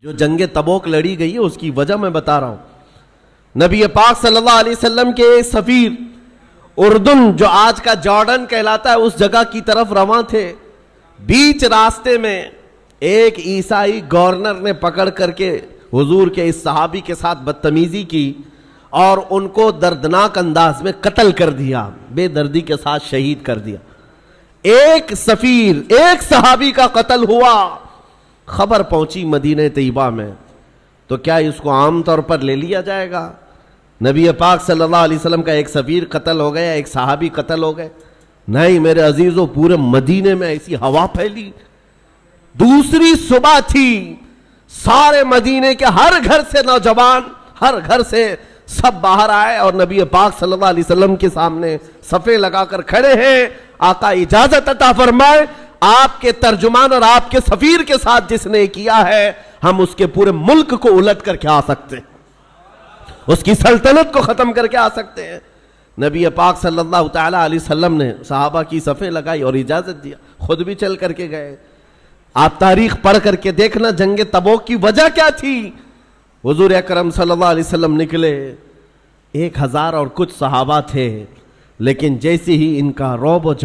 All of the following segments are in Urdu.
جو جنگ تبوک لڑی گئی ہے اس کی وجہ میں بتا رہا ہوں۔ نبی پاک صلی اللہ علیہ وسلم کے سفیر اردن جو آج کا جارڈن کہلاتا ہے اس جگہ کی طرف رواں تھے۔ بیچ راستے میں ایک عیسائی گورنر نے پکڑ کر کے حضور کے اس صحابی کے ساتھ بدتمیزی کی اور ان کو دردناک انداز میں قتل کر دیا، بے دردی کے ساتھ شہید کر دیا۔ ایک سفیر، ایک صحابی کا قتل ہوا، خبر پہنچی مدینہ طیبہ میں، تو کیا اس کو عام طور پر لے لیا جائے گا؟ نبی پاک صلی اللہ علیہ وسلم کا ایک سفیر قتل ہو گیا، ایک صحابی قتل ہو گئے؟ نہیں میرے عزیزوں، پورے مدینے میں ایسی ہوا پھیلی۔ دوسری صبح تھی، سارے مدینے کے ہر گھر سے نوجوان، ہر گھر سے سب باہر آئے اور نبی پاک صلی اللہ علیہ وسلم کے سامنے صفے لگا کر کھڑے ہیں۔ آقا اجازت عطا فرمائے، آپ کے ترجمان اور آپ کے سفیر کے ساتھ جس نے کیا ہے، ہم اس کے پورے ملک کو الٹ کر کے آ سکتے ہیں، اس کی سلطنت کو ختم کر کے آ سکتے ہیں۔ نبی پاک صلی اللہ تعالی علیہ وسلم نے صحابہ کی صفیں لگائی اور اجازت دیا، خود بھی چل کر کے گئے۔ آپ تاریخ پڑھ کر کے دیکھنا جنگ تبوک کی وجہ کیا تھی۔ حضور اکرم صلی اللہ علیہ وسلم نکلے، 1000 اور کچھ صحابہ تھے، لیکن جیسے ہی ان کا رعب و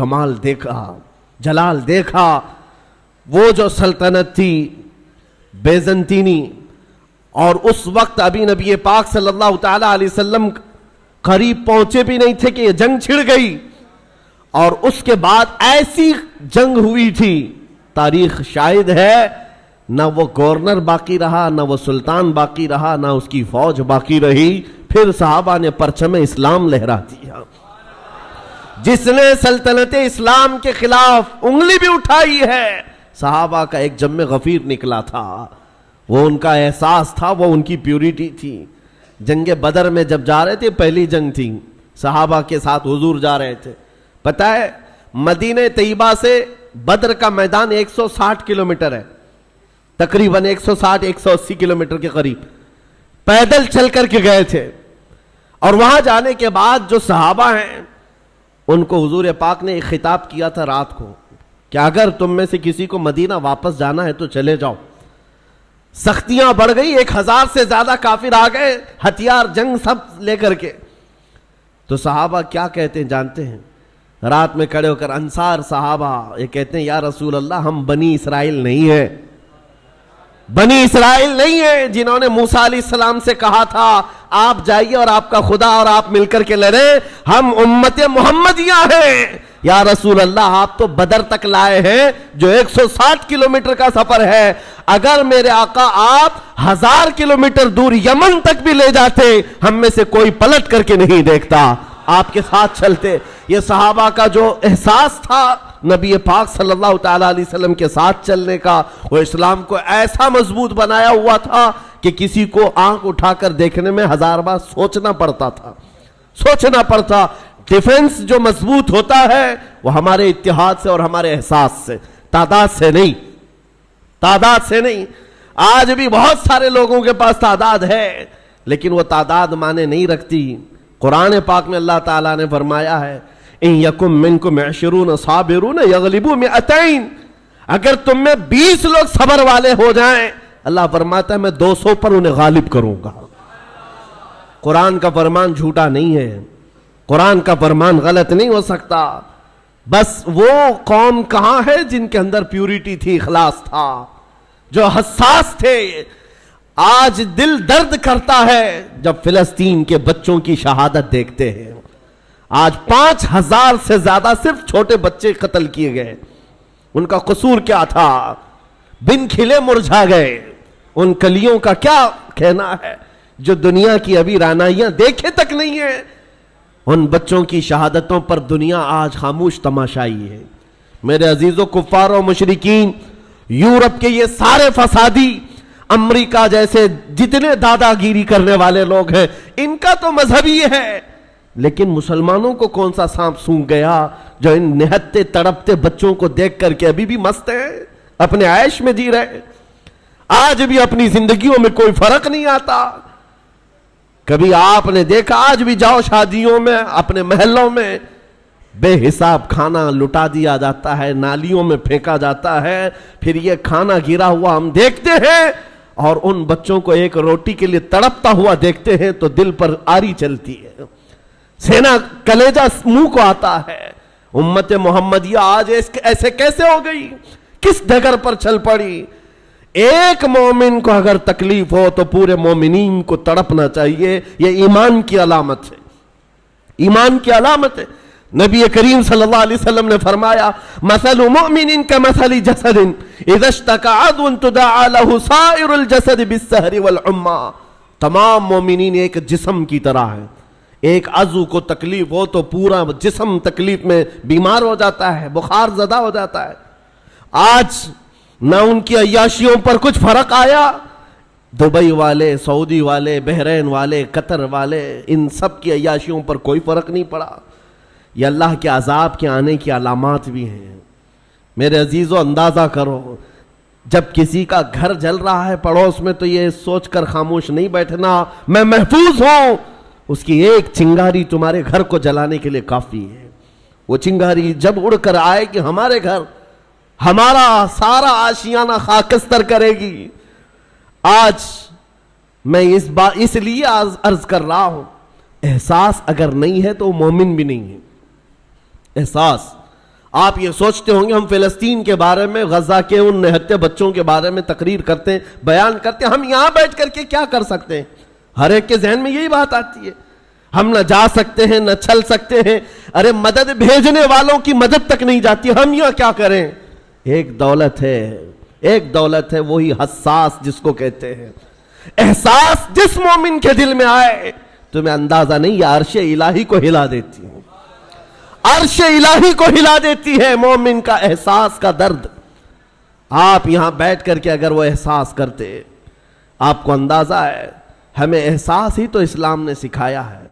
جلال دیکھا، وہ جو سلطنت تھی بیزنطینی، اور اس وقت ابھی نبی پاک صلی اللہ تعالی علیہ وسلم قریب پہنچے بھی نہیں تھے کہ یہ جنگ چھڑ گئی، اور اس کے بعد ایسی جنگ ہوئی تھی، تاریخ شاہد ہے، نہ وہ گورنر باقی رہا، نہ وہ سلطان باقی رہا، نہ اس کی فوج باقی رہی، پھر صحابہ نے پرچم اسلام لہرا دیا۔ جس نے سلطنت اسلام کے خلاف انگلی بھی اٹھائی ہے، صحابہ کا ایک جم غفیر نکلا تھا، وہ ان کا احساس تھا، وہ ان کی پیوریٹی تھی۔ جنگ بدر میں جب جا رہے تھے، پہلی جنگ تھی، صحابہ کے ساتھ حضور جا رہے تھے، پتہ ہے مدینہ طیبہ سے بدر کا میدان 160 کلومیٹر ہے، تقریباً 160-180 کلومیٹر کے قریب پیدل چل کر کے گئے تھے۔ اور وہاں جانے کے بعد جو صحابہ ہیں ان کو حضور پاک نے ایک خطاب کیا تھا رات کو کہ اگر تم میں سے کسی کو مدینہ واپس جانا ہے تو چلے جاؤ۔ سختیاں بڑھ گئی، 1000 سے زیادہ کافر آ گئے، ہتھیار جنگ سب لے کر کے۔ تو صحابہ کیا کہتے ہیں جانتے ہیں؟ رات میں کھڑے ہو کر انصار صحابہ یہ کہتے ہیں، یا رسول اللہ ہم بنی اسرائیل نہیں ہیں، بنی اسرائیل نہیں ہیں جنہوں نے موسیٰ علیہ السلام سے کہا تھا آپ جائیے اور آپ کا خدا اور آپ مل کر کے لڑیں، ہم امت محمدیہ ہیں۔ یا رسول اللہ آپ تو بدر تک لائے ہیں جو 160 کلومیٹر کا سفر ہے، اگر میرے آقا آپ 1000 کلومیٹر دور یمن تک بھی لے جاتے، ہم میں سے کوئی پلٹ کر کے نہیں دیکھتا، آپ کے ساتھ چلتے۔ یہ صحابہ کا جو احساس تھا نبی پاک صلی اللہ تعالی علیہ وسلم کے ساتھ چلنے کا، وہ اسلام کو ایسا مضبوط بنایا ہوا تھا کہ کسی کو آنکھ اٹھا کر دیکھنے میں 1000 بار سوچنا پڑتا۔ ڈیفنس جو مضبوط ہوتا ہے وہ ہمارے اتحاد سے اور ہمارے احساس سے، تعداد سے نہیں۔ آج بھی بہت سارے لوگوں کے پاس تعداد ہے، لیکن وہ تعداد معنی نہیں رکھتی۔ قرآن پاک میں اللہ تعالیٰ نے فرمایا ہے ان یکم منکم 20 صابرون یغلبوا 200، اگر تم میں 20 لوگ صبر والے ہو جائیں، اللہ فرماتا ہے میں 200 پر انہیں غالب کروں گا۔ قرآن کا فرمان جھوٹا نہیں ہے، قرآن کا فرمان غلط نہیں ہو سکتا۔ بس وہ قوم کہاں ہے جن کے اندر پیوریٹی تھی، اخلاص تھا، جو حساس تھے۔ آج دل درد کرتا ہے جب فلسطین کے بچوں کی شہادت دیکھتے ہیں۔ آج 5000 سے زیادہ صرف چھوٹے بچے قتل کیے گئے، ان کا قصور کیا تھا؟ بن کھلے مرجھا گئے، ان کلیوں کا کیا کہنا ہے جو دنیا کی ابھی رعنائیاں دیکھے تک نہیں ہیں؟ ان بچوں کی شہادتوں پر دنیا آج خاموش تماشائی ہے۔ میرے عزیزوں، کفار و مشرکین، یورپ کے یہ سارے فسادی، امریکہ جیسے جتنے دادا گیری کرنے والے لوگ ہیں، ان کا تو مذہب ہی ہے، لیکن مسلمانوں کو کون سا سانپ سونگھ گیا جو ان نہتے تڑپتے بچوں کو دیکھ کر کے ابھی بھی مست ہیں، اپنے عیش میں جی رہے، آج بھی اپنی زندگیوں میں کوئی فرق نہیں آتا۔ کبھی آپ نے دیکھا، آج بھی جاؤ شادیوں میں، اپنے محلوں میں بے حساب کھانا لٹا دیا جاتا ہے، نالیوں میں پھینکا جاتا ہے، پھر یہ کھانا گرا ہوا ہم دیکھتے ہیں، اور ان بچوں کو ایک روٹی کے لیے تڑپتا ہوا دیکھتے ہیں تو دل پر آری چلتی ہے، سینہ کلیجہ منہ کو آتا ہے۔ امت محمدیہ آج ایسے کیسے ہو گئی؟ کس ڈگر پر چل پڑی؟ ایک مومن کو اگر تکلیف ہو تو پورے مومنین کو تڑپنا چاہیے، یہ ایمان کی علامت ہے، ایمان کی علامت ہے۔ نبی کریم صلی اللہ علیہ وسلم نے فرمایا مثل مؤمن کمثل جسد اذا اشتكى عضو تداعى له سائر الجسد بالسهر والحمى، تمام مومنین ایک جسم کی طرح ہیں، ایک عضو کو تکلیف ہو تو پورا جسم تکلیف میں بیمار ہو جاتا ہے، بخار زدہ ہو جاتا ہے۔ آج نہ ان کی عیاشیوں پر کچھ فرق آیا، دبئی والے، سعودی والے، بحرین والے، قطر والے، ان سب کی عیاشیوں پر کوئی فرق نہیں پڑا۔ یہ اللہ کے عذاب کے آنے کی علامات بھی ہیں۔ میرے عزیزو اندازہ کرو، جب کسی کا گھر جل رہا ہے پڑوس میں تو یہ سوچ کر خاموش نہیں بیٹھنا میں محفوظ ہوں، اس کی ایک چنگاری تمہارے گھر کو جلانے کے لیے کافی ہے۔ وہ چنگاری جب اڑ کر آئے کہ ہمارے گھر ہمارا سارا آشیانہ خاکستر کرے گی۔ آج میں اس لیے عرض کر رہا ہوں، احساس اگر نہیں ہے تو مومن بھی نہیں ہے۔ احساس، آپ یہ سوچتے ہوں گے ہم فلسطین کے بارے میں، غزہ کے ان نہتے بچوں کے بارے میں تقریر کرتے ہیں، بیان کرتے ہیں، ہم یہاں بیٹھ کر کے کیا کر سکتے ہیں؟ ہر ایک کے ذہن میں یہی بات آتی ہے، ہم نہ جا سکتے ہیں نہ چل سکتے ہیں، ارے مدد بھیجنے والوں کی مدد تک نہیں جاتی، ہم یہاں کیا کریں؟ ایک دولت ہے وہی حساس جس کو کہتے ہیں۔ احساس جس مومن کے دل میں آئے تمہیں اندازہ نہیں، یہ عرش الہی کو ہلا دیتی ہے، عرش الہی کو ہلا دیتی ہے مومن کا احساس کا درد۔ آپ یہاں بیٹھ کر کے اگر وہ احساس کرتے، آپ کو اندازہ ہے ہمیں احساس ہی تو اسلام نے سکھایا ہے۔